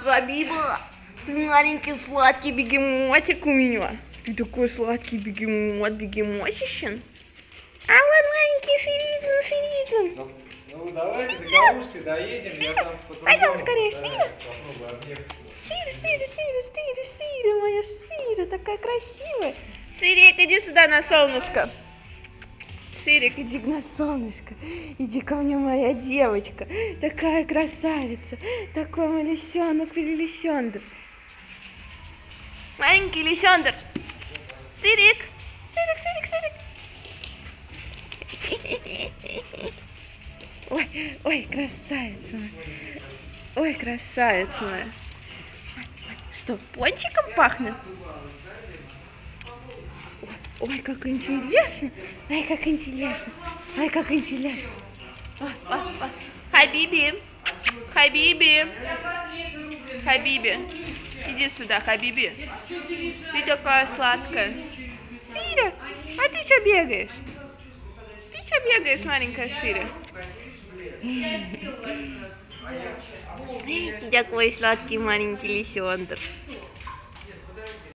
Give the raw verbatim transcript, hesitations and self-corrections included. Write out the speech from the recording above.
Хабиба, ты маленький сладкий бегемотик у меня. Ты такой сладкий бегемот, бегемотищен. А вот маленький Ширицын, Ширицын. Ну, ну давайте до Калужской доедем, Шире, я там пойдем скорее, Шире. попробую объехать. Шире, Шире, Шире, Шире, Шире, моя Шире, такая красивая. Ширик, иди сюда на солнышко. Ширик, иди на солнышко. Иди ко мне, моя девочка. Такая красавица. Такой мой лисенок или лисендр. Маленький лисендр. Ширик, Ширик, Ширик, Ширик. Ой, ой, красавица моя. Ой, красавица моя. Что, пончиком пахнет? Ой, ой, как интересно. Ой, как интересно. Ой, как интересно. Ой, ой, ой. Хабиби. Хабиби. Хабиби. Иди сюда, Хабиби. Ты такая сладкая. Шире, а ты что бегаешь? Ты что бегаешь, маленькая Шире? Ты такой сладкий маленький лисендр.